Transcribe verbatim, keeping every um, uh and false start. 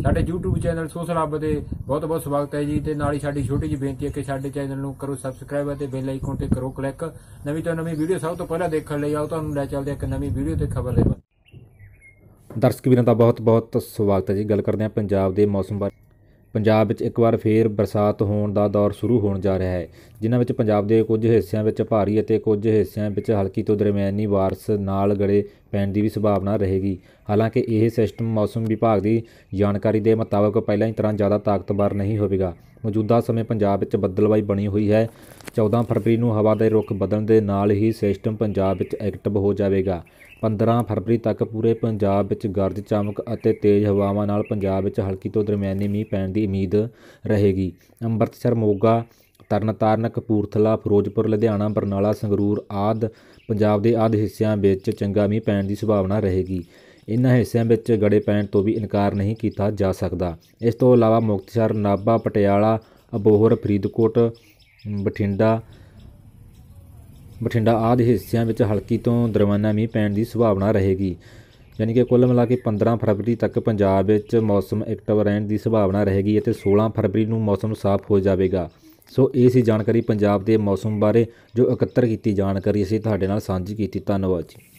ਸਾਡੇ YouTube channel social ਹੱਬ ਦੇ ਬਹੁਤ ਬਹੁਤ ਸਵਾਗਤ ਹੈ ਜੀ। ਤੇ ਨਾਲ ਹੀ ਸਾਡੀ ਛੋਟੀ ਜਿਹੀ ਬੇਨਤੀ ਹੈ ਕਿ ਸਾਡੇ ਚੈਨਲ ਨੂੰ ਕਰੋ ਸਬਸਕ੍ਰਾਈਬ ਅਤੇ ਬੈਲ ਆਈਕਨ ਤੇ ਕਰੋ ਕਲਿੱਕ। ਨਵੀਂ ਤੋਂ ਨਵੀਂ ਵੀਡੀਓ ਸਭ ਤੋਂ ਪਹਿਲਾਂ ਦੇਖਣ ਲਈ ਆਓ ਤੁਹਾਨੂੰ ਲੈ ਚੱਲਦੇ ਇੱਕ ਨਵੀਂ ਵੀਡੀਓ ਤੇ ਖਬਰ ਦੇ ਬਾਰੇ। ਦਰਸ਼ਕ ਵੀਰਾਂ ਦਾ ਬਹੁਤ ਬਹੁਤ ਸਵਾਗਤ ਹੈ ਜੀ। ਗੱਲ ਕਰਦੇ ਹਾਂ ਪੰਜਾਬ ਦੇ ਮੌਸਮ ਬਾਰੇ। ਪੰਜਾਬ ਵਿੱਚ ਇੱਕ ਵਾਰ ਫੇਰ ਬਰਸਾਤ ਹੋਣ ਦਾ ਦੌਰ ਸ਼ੁਰੂ ਹੋਣ ਜਾ ਰਿਹਾ ਹੈ, ਜਿਨ੍ਹਾਂ ਵਿੱਚ ਪੰਜਾਬ ਦੇ ਕੁਝ ਹਿੱਸਿਆਂ ਵਿੱਚ ਭਾਰੀ ਅਤੇ ਕੁਝ ਹਿੱਸਿਆਂ ਵਿੱਚ ਹਲਕੀ ਤੋਂ ਦਰਮਿਆਨੀ ਬਾਰਸ਼ ਨਾਲ ਗੜੇ ਪੈਣ ਦੀ ਵੀ ਸੰਭਾਵਨਾ ਰਹੇਗੀ। ਹਾਲਾਂਕਿ ਇਹ ਸਿਸਟਮ ਮੌਸਮ ਵਿਭਾਗ ਦੀ ਜਾਣਕਾਰੀ ਦੇ ਮੁਤਾਬਕ ਪਹਿਲਾਂ ਹੀ ਤਰ੍ਹਾਂ ਜ਼ਿਆਦਾ ਤਾਕਤਵਰ ਨਹੀਂ ਹੋਵੇਗਾ। ਮੌਜੂਦਾ ਸਮੇਂ ਪੰਜਾਬ ਵਿੱਚ ਬੱਦਲਬਾਈ ਬਣੀ ਹੋਈ ਹੈ। ਚੌਦਾਂ ਫਰਵਰੀ ਨੂੰ ਹਵਾ ਦੇ ਰੁੱਖ ਬਦਲਣ ਦੇ ਨਾਲ ਹੀ ਸਿਸਟਮ ਪੰਜਾਬ ਵਿੱਚ ਐਕਟਿਵ ਹੋ ਜਾਵੇਗਾ। ਪੰਦਰਾਂ ਫਰਵਰੀ ਤੱਕ ਪੂਰੇ ਪੰਜਾਬ ਵਿੱਚ ਗਰਜ ਚਮਕ ਅਤੇ ਤੇਜ਼ ਹਵਾਵਾਂ ਨਾਲ ਪੰਜਾਬ ਵਿੱਚ ਹਲਕੀ ਤੋਂ ਦਰਮਿਆਨੀ ਮੀਂਹ ਪੈਣ ਦੀ ਉਮੀਦ ਰਹੇਗੀ। ਅੰਮ੍ਰਿਤਸਰ, ਮੋਗਾ, ਤਰਨਤਾਰਨ, ਕਪੂਰਥਲਾ, ਫਿਰੋਜ਼ਪੁਰ, ਲੁਧਿਆਣਾ, ਬਰਨਾਲਾ, ਸੰਗਰੂਰ ਆਦਿ ਪੰਜਾਬ ਦੇ ਆਦਿ ਹਿੱਸਿਆਂ ਵਿੱਚ ਚੰਗਾ ਮੀਂਹ ਪੈਣ ਦੀ ਸੰਭਾਵਨਾ ਰਹੇਗੀ। ਇਨ੍ਹਾਂ ਹਿੱਸਿਆਂ ਵਿੱਚ ਗੜੇ ਪੈਣ ਤੋਂ ਵੀ ਇਨਕਾਰ ਨਹੀਂ ਕੀਤਾ ਜਾ ਸਕਦਾ। ਇਸ ਤੋਂ ਇਲਾਵਾ ਮੁਕਤਸਰ, ਨਾਭਾ, ਪਟਿਆਲਾ, ਅਬੋਹਰ, ਫਰੀਦਕੋਟ, ਬਠਿੰਡਾ ਬਠਿੰਡਾ ਆਦਿ ਹਿੱਸਿਆਂ ਵਿੱਚ ਹਲਕੀ ਤੋਂ ਦਰਮਿਆਨਾ ਮੀਂਹ ਪੈਣ ਦੀ ਸੰਭਾਵਨਾ ਰਹੇਗੀ। ਯਾਨੀ ਕਿ ਕੁੱਲ ਮਿਲਾ ਕੇ ਪੰਦਰਾਂ ਫਰਵਰੀ ਤੱਕ ਪੰਜਾਬ ਵਿੱਚ ਮੌਸਮ ਐਕਟਿਵ ਰਹਿਣ ਦੀ ਸੰਭਾਵਨਾ ਰਹੇਗੀ ਅਤੇ ਸੋਲਾਂ ਫਰਵਰੀ ਨੂੰ ਮੌਸਮ ਸਾਫ਼ ਹੋ ਜਾਵੇਗਾ। ਸੋ ਇਹ ਸੀ ਜਾਣਕਾਰੀ ਪੰਜਾਬ ਦੇ ਮੌਸਮ ਬਾਰੇ, ਜੋ ਇਕੱਤਰ ਕੀਤੀ ਜਾਣਕਾਰੀ ਅਸੀਂ ਤੁਹਾਡੇ ਨਾਲ ਸਾਂਝੀ ਕੀਤੀ। ਧੰਨਵਾਦ ਜੀ।